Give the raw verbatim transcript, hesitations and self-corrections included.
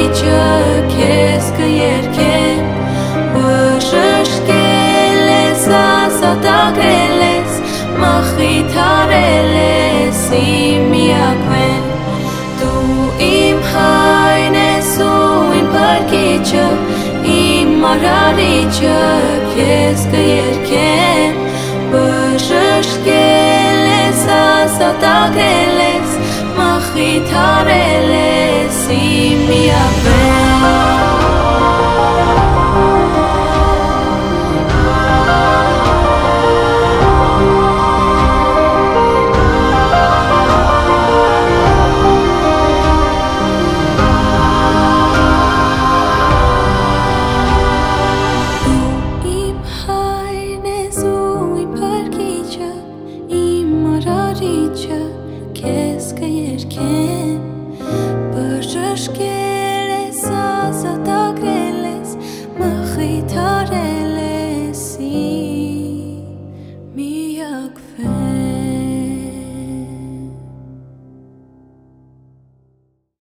արարիչը քեզ կերքեմ, բժշկել ես, ազատագրել ես, մխիթարել ես իմ միակվեն, դու իմ հայն ես ու իմ փրկիչը, իմ արարիչը քեզ կերքեմ, բժշկել ես, ազատագրել ես, մխիթարել ես իմ միակվեն. Քեզ կերքեմ, բժշկել ես, ազատագրել ես, մխիթարել ես իմ միակվեն.